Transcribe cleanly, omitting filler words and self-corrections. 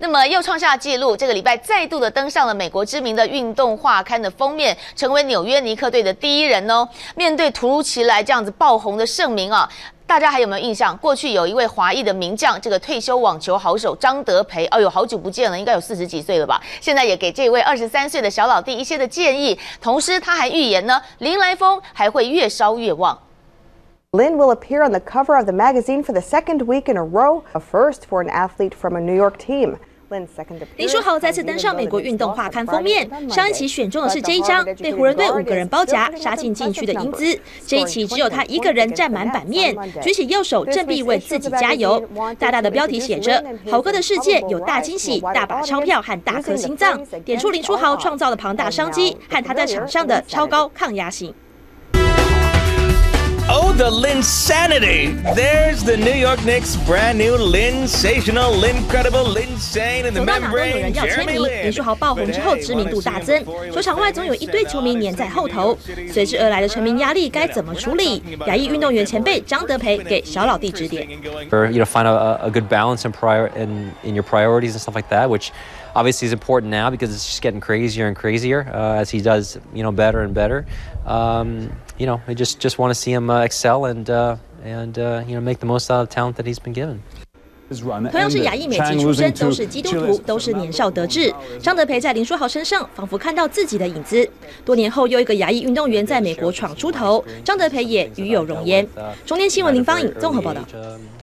那么又创下纪录，这个礼拜再度的登上了美国知名的运动画刊的封面，成为纽约尼克队的第一人哦。面对突如其来这样子爆红的盛名啊，大家还有没有印象？过去有一位华裔的名将，这个退休网球好手张德培，哎呦，好久不见了，应该有40几岁了吧？现在也给这位23岁的小老弟一些的建议，同时他还预言呢，林来疯还会越烧越旺。 Lin will appear on the cover of the magazine for the second week in a row, a first for an athlete from a New York team. 林书豪再次登上美国运动画刊封面，上一期选中的是这一张被湖人队5个人包夹杀进禁区的英姿，这一期只有他一个人占满版面，举起右手振臂为自己加油。大大的标题写着“豪哥的世界有大惊喜、大把钞票和大颗心脏”，点出林书豪创造了庞大商机和他在场上的超高抗压性。 Oh, the Linsanity! There's the New York Knicks' brand new Linsational, Lincredible, Linsane, and the 走到哪都有人 membrane 要签 Jeremy 名，林 Lin. 书豪爆红之后知名度大增，球场外总有一堆球迷黏在后头，随之而来的成名压力该怎么处理？亚裔运动员前辈张德培给小老弟指点。 Find a good balance in your priorities and stuff like that, which obviously is important now because it's just getting crazier and crazier as he does, better and better. I just want to see him excel and make the most out of the talent that he's been given. 同样是亚裔美籍出身，都是基督徒，都是年少得志。张德培在林书豪身上仿佛看到自己的影子。多年后，又一个亚裔运动员在美国闯出头，张德培也与有荣焉。中天新闻林芳颖综合报道。